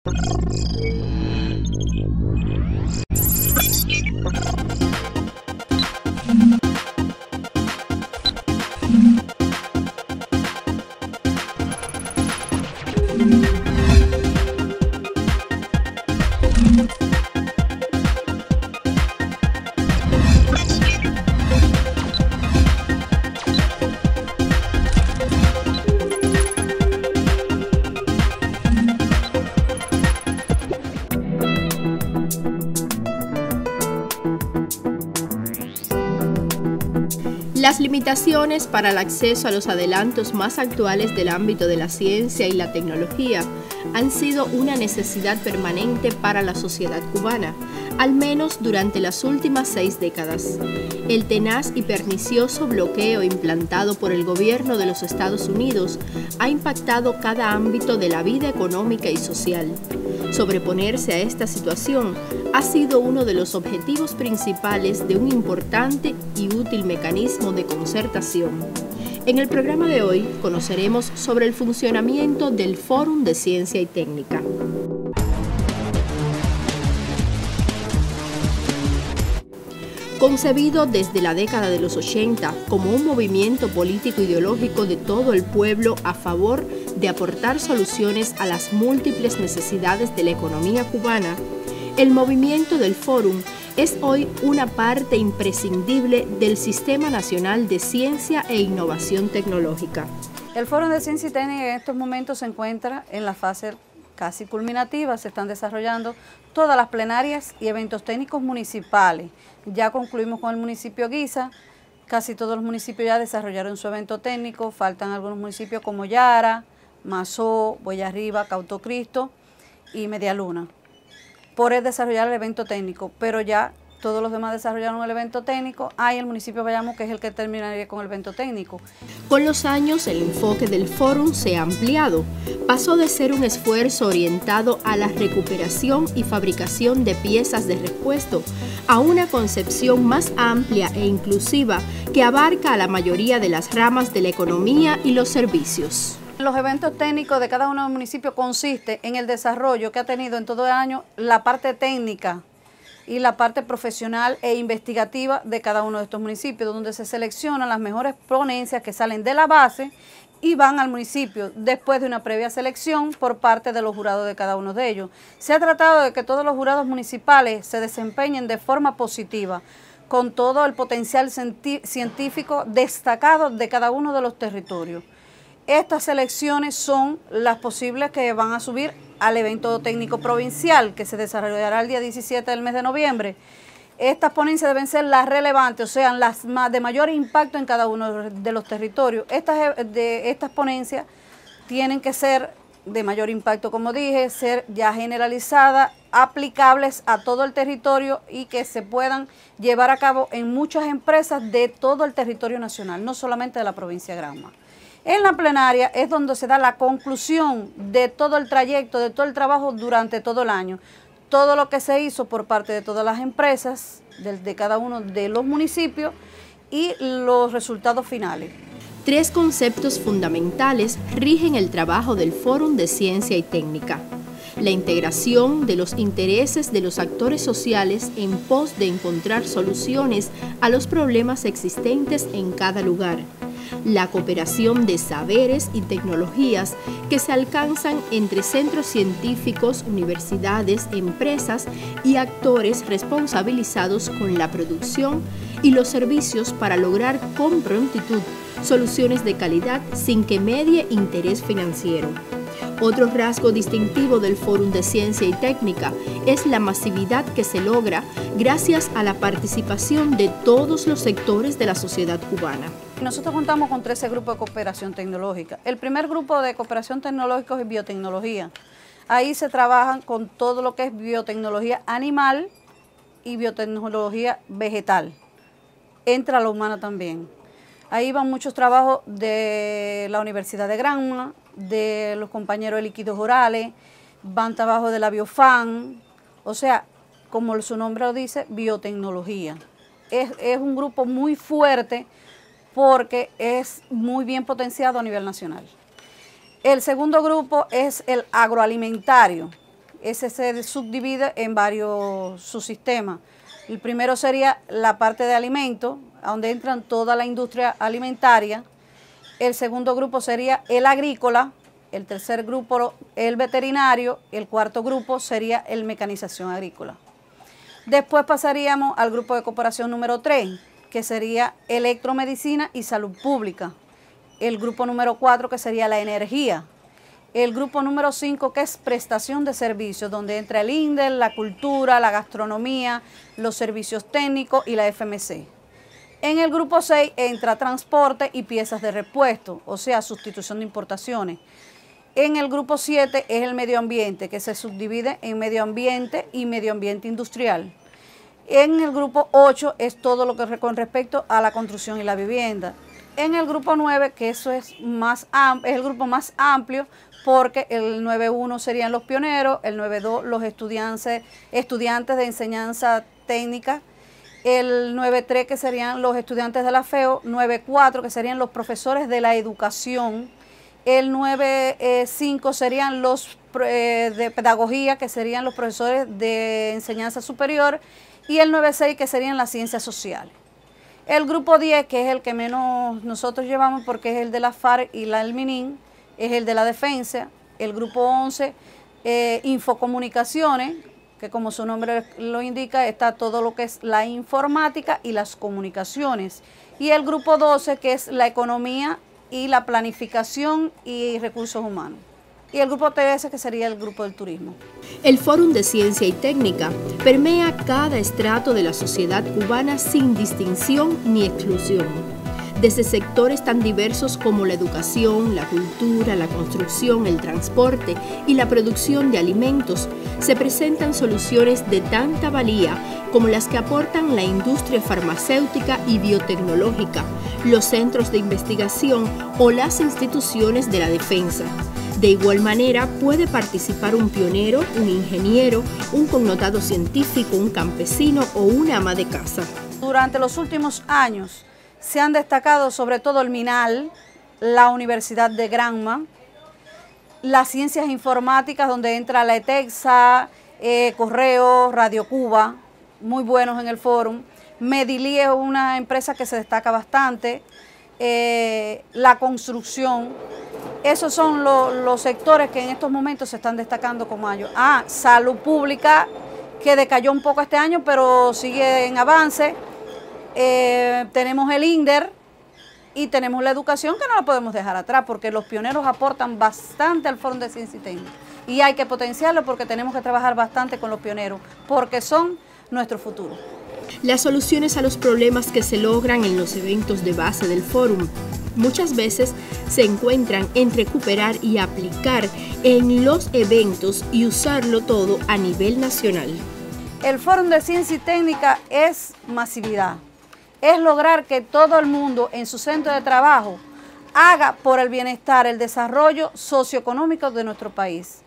Las limitaciones para el acceso a los adelantos más actuales del ámbito de la ciencia y la tecnología han sido una necesidad permanente para la sociedad cubana, al menos durante las últimas 6 décadas. El tenaz y pernicioso bloqueo implantado por el gobierno de los Estados Unidos ha impactado cada ámbito de la vida económica y social. Sobreponerse a esta situación ha sido uno de los objetivos principales de un importante y útil mecanismo de concertación. En el programa de hoy conoceremos sobre el funcionamiento del Fórum de Ciencia y Técnica. Concebido desde la década de los 80 como un movimiento político-ideológico de todo el pueblo a favor de aportar soluciones a las múltiples necesidades de la economía cubana, el movimiento del Fórum es hoy una parte imprescindible del Sistema Nacional de Ciencia e Innovación Tecnológica. El Fórum de Ciencia y Técnica en estos momentos se encuentra en la fase casi culminativa. Se están desarrollando todas las plenarias y eventos técnicos municipales. Ya concluimos con el municipio Guisa, casi todos los municipios ya desarrollaron su evento técnico, faltan algunos municipios como Yara, Mazó, Boyarriba, Cauto Cristo y Medialuna por desarrollar el evento técnico, pero ya todos los demás desarrollaron el evento técnico. Hay el municipio Bayamo, que es el que terminaría con el evento técnico. Con los años, el enfoque del Fórum se ha ampliado. Pasó de ser un esfuerzo orientado a la recuperación y fabricación de piezas de repuesto a una concepción más amplia e inclusiva que abarca a la mayoría de las ramas de la economía y los servicios. Los eventos técnicos de cada uno de los municipios consiste en el desarrollo que ha tenido en todo el año la parte técnica y la parte profesional e investigativa de cada uno de estos municipios, donde se seleccionan las mejores ponencias que salen de la base y van al municipio después de una previa selección por parte de los jurados de cada uno de ellos. Se ha tratado de que todos los jurados municipales se desempeñen de forma positiva, con todo el potencial científico destacado de cada uno de los territorios. Estas selecciones son las posibles que van a subir al evento técnico provincial que se desarrollará el día 17 del mes de noviembre. Estas ponencias deben ser las relevantes, o sea, las de mayor impacto en cada uno de los territorios. Estas ponencias tienen que ser de mayor impacto, como dije, ser ya generalizadas, aplicables a todo el territorio y que se puedan llevar a cabo en muchas empresas de todo el territorio nacional, no solamente de la provincia de Granma. En la plenaria es donde se da la conclusión de todo el trayecto, de todo el trabajo durante todo el año. Todo lo que se hizo por parte de todas las empresas, de cada uno de los municipios y los resultados finales. 3 conceptos fundamentales rigen el trabajo del Fórum de Ciencia y Técnica. La integración de los intereses de los actores sociales en pos de encontrar soluciones a los problemas existentes en cada lugar. La cooperación de saberes y tecnologías que se alcanzan entre centros científicos, universidades, empresas y actores responsabilizados con la producción y los servicios para lograr con prontitud soluciones de calidad sin que medie interés financiero. Otro rasgo distintivo del Fórum de Ciencia y Técnica es la masividad que se logra gracias a la participación de todos los sectores de la sociedad cubana. Nosotros contamos con 13 grupos de cooperación tecnológica. El primer grupo de cooperación tecnológica es biotecnología. Ahí se trabajan con todo lo que es biotecnología animal y biotecnología vegetal. Entra la humana también. Ahí van muchos trabajos de la Universidad de Granma, de los compañeros de líquidos orales, van trabajos de la Biofan, o sea, como su nombre lo dice, biotecnología. Es un grupo muy fuerte porque es muy bien potenciado a nivel nacional. El segundo grupo es el agroalimentario. Ese se subdivide en varios subsistemas. El primero sería la parte de alimentos, donde entran toda la industria alimentaria. El segundo grupo sería el agrícola, el tercer grupo el veterinario, el cuarto grupo sería el mecanización agrícola. Después pasaríamos al grupo de cooperación número 3, que sería electromedicina y salud pública. El grupo número 4, que sería la energía. El grupo número 5, que es prestación de servicios, donde entra el INDER, la cultura, la gastronomía, los servicios técnicos y la FMC. En el grupo 6 entra transporte y piezas de repuesto, o sea, sustitución de importaciones. En el grupo 7 es el medio ambiente, que se subdivide en medio ambiente y medio ambiente industrial. En el grupo 8 es todo lo que con respecto a la construcción y la vivienda. En el grupo 9, que eso es el grupo más amplio, porque el 9.1 serían los pioneros, el 9.2 los estudiantes de enseñanza técnica, el 9.3 que serían los estudiantes de la FEO, 9.4 que serían los profesores de la educación, el 9.5 serían los de pedagogía, que serían los profesores de enseñanza superior, y el 9.6 que serían las ciencias sociales. El grupo 10, que es el que menos nosotros llevamos porque es el de la FARC y el MININ, es el de la defensa. El grupo 11, infocomunicaciones, que como su nombre lo indica, está todo lo que es la informática y las comunicaciones. Y el grupo 12, que es la economía y la planificación y recursos humanos. Y el grupo 13, que sería el grupo del turismo. El Fórum de Ciencia y Técnica permea cada estrato de la sociedad cubana sin distinción ni exclusión. Desde sectores tan diversos como la educación, la cultura, la construcción, el transporte y la producción de alimentos, se presentan soluciones de tanta valía como las que aportan la industria farmacéutica y biotecnológica, los centros de investigación o las instituciones de la defensa. De igual manera, puede participar un pionero, un ingeniero, un connotado científico, un campesino o una ama de casa. Durante los últimos años se han destacado sobre todo el MINAL, la Universidad de Granma, las ciencias informáticas donde entra la ETEXA, Correo, Radio Cuba, muy buenos en el fórum. Medilí es una empresa que se destaca bastante, la construcción. Esos son los sectores que en estos momentos se están destacando como ellos. Salud pública, que decayó un poco este año, pero sigue en avance. Tenemos el INDER y tenemos la educación, que no la podemos dejar atrás, porque los pioneros aportan bastante al Fórum de Ciencia y Técnica. Y hay que potenciarlo porque tenemos que trabajar bastante con los pioneros, porque son nuestro futuro. Las soluciones a los problemas que se logran en los eventos de base del Fórum muchas veces se encuentran en recuperar y aplicar en los eventos y usarlo todo a nivel nacional. El Fórum de Ciencia y Técnica es masividad, es lograr que todo el mundo en su centro de trabajo haga por el bienestar, el desarrollo socioeconómico de nuestro país.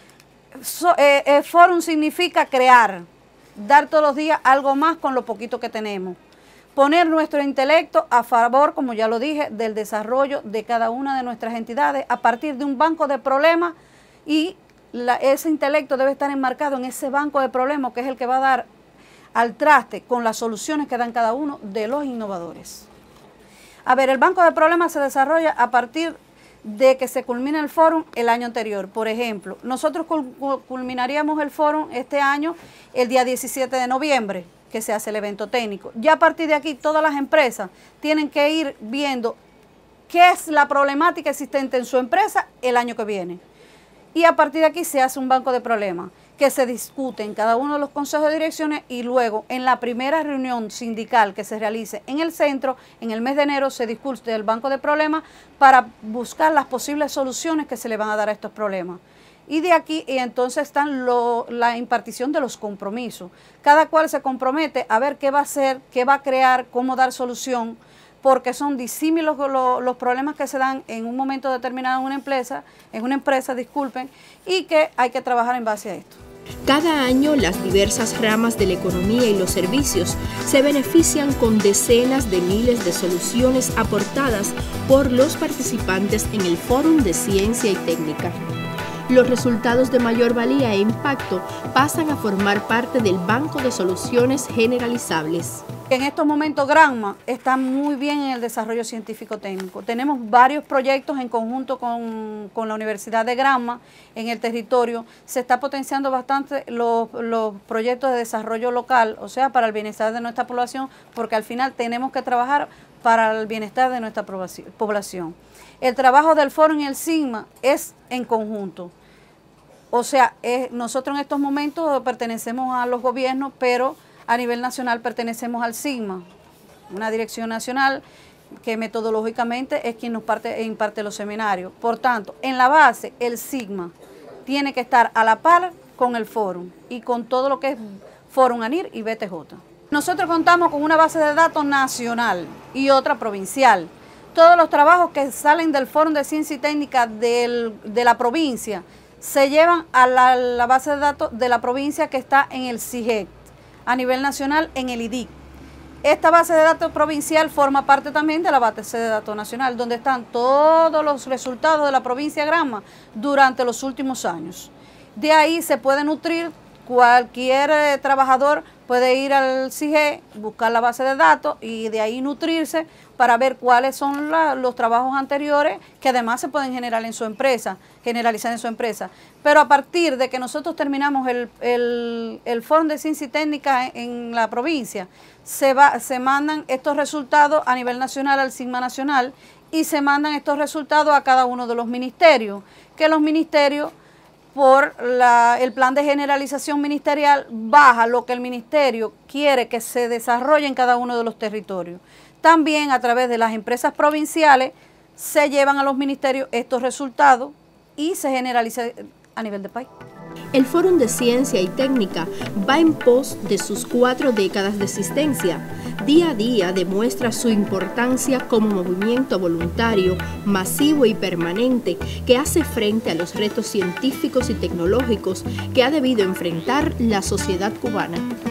El Fórum significa crear, dar todos los días algo más con lo poquito que tenemos. Poner nuestro intelecto a favor, como ya lo dije, del desarrollo de cada una de nuestras entidades a partir de un banco de problemas, y ese intelecto debe estar enmarcado en ese banco de problemas que es el que va a dar al traste con las soluciones que dan cada uno de los innovadores. A ver, el banco de problemas se desarrolla a partir de que se culmina el fórum el año anterior. Por ejemplo, nosotros culminaríamos el fórum este año el día 17 de noviembre, que se hace el evento técnico. Ya a partir de aquí todas las empresas tienen que ir viendo qué es la problemática existente en su empresa el año que viene. Y a partir de aquí se hace un banco de problemas que se discute en cada uno de los consejos de direcciones, y luego en la primera reunión sindical que se realice en el centro, en el mes de enero, se discute el banco de problemas para buscar las posibles soluciones que se le van a dar a estos problemas. Y de aquí entonces están la impartición de los compromisos. Cada cual se compromete a ver qué va a hacer, qué va a crear, cómo dar solución, porque son disímiles los problemas que se dan en un momento determinado en una empresa, disculpen, y que hay que trabajar en base a esto. Cada año las diversas ramas de la economía y los servicios se benefician con decenas de miles de soluciones aportadas por los participantes en el Fórum de Ciencia y Técnica. Los resultados de mayor valía e impacto pasan a formar parte del banco de soluciones generalizables. En estos momentos Granma está muy bien en el desarrollo científico-técnico. Tenemos varios proyectos en conjunto con la Universidad de Granma en el territorio. Se está potenciando bastante los proyectos de desarrollo local, o sea, para el bienestar de nuestra población, porque al final tenemos que trabajar para el bienestar de nuestra población. El trabajo del Fórum y el Sigma es en conjunto. O sea, nosotros en estos momentos pertenecemos a los gobiernos, pero a nivel nacional pertenecemos al Sigma, una dirección nacional que metodológicamente es quien nos imparte los seminarios. Por tanto, en la base, el Sigma tiene que estar a la par con el Fórum y con todo lo que es Fórum ANIR y BTJ. Nosotros contamos con una base de datos nacional y otra provincial. Todos los trabajos que salen del Fórum de Ciencia y Técnica de la provincia se llevan a la base de datos de la provincia que está en el CIGEC, a nivel nacional en el IDIC. Esta base de datos provincial forma parte también de la base de datos nacional, donde están todos los resultados de la provincia de Granma durante los últimos años. De ahí se puede nutrir, cualquier trabajador puede ir al CIGEC, buscar la base de datos y de ahí nutrirse para ver cuáles son los trabajos anteriores que además se pueden generalizar en su empresa. Pero a partir de que nosotros terminamos el Fórum de Ciencia y Técnica en la provincia, se mandan estos resultados a nivel nacional al Sigma Nacional y se mandan estos resultados a cada uno de los ministerios, que los ministerios por el plan de generalización ministerial baja lo que el ministerio quiere que se desarrolle en cada uno de los territorios. También a través de las empresas provinciales se llevan a los ministerios estos resultados y se generaliza a nivel de país. El Fórum de Ciencia y Técnica va en pos de sus 4 décadas de existencia. Día a día demuestra su importancia como movimiento voluntario, masivo y permanente que hace frente a los retos científicos y tecnológicos que ha debido enfrentar la sociedad cubana.